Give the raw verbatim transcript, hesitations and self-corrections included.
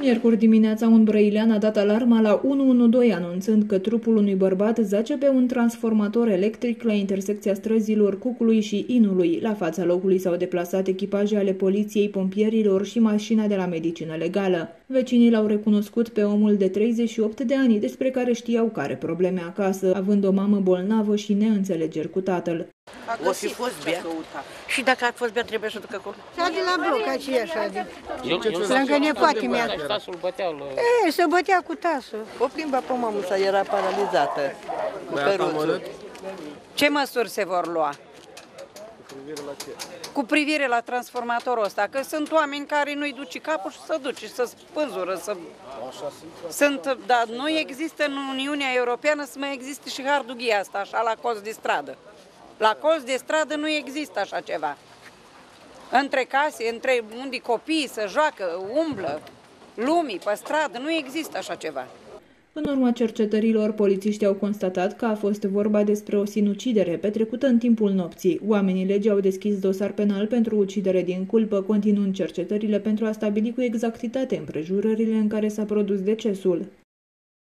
Miercuri dimineața, un brăilean a dat alarma la unu unu doi, anunțând că trupul unui bărbat zace pe un transformator electric la intersecția străzilor Cucului și Inului. La fața locului s-au deplasat echipaje ale poliției, pompierilor și mașina de la medicină legală. Vecinii l-au recunoscut pe omul de treizeci și opt de ani, despre care știau că are probleme acasă, având o mamă bolnavă și neînțelegeri cu tatăl. O fi fost bea. Și dacă a fost bea, trebuie să duc acolo. S-a de la bloc, aceea așa de... Lângă nepoate mea. E, se bătea cu tasul. O plimba pe mămuța, era paralizată. Cu căruțul. Ce măsuri se vor lua? Cu privire la transformatorul ăsta, că sunt oameni care nu-i duci capul și să duci, să spânzură, să... Sunt, dar nu există în Uniunea Europeană să mai existe și hardughia asta, așa, la colț de stradă. La colț de stradă nu există așa ceva. Între case, între unde copiii se joacă, umblă, lumii pe stradă, nu există așa ceva. În urma cercetărilor, polițiștii au constatat că a fost vorba despre o sinucidere petrecută în timpul nopții. Oamenii legii au deschis dosar penal pentru ucidere din culpă, continuând cercetările pentru a stabili cu exactitate împrejurările în care s-a produs decesul.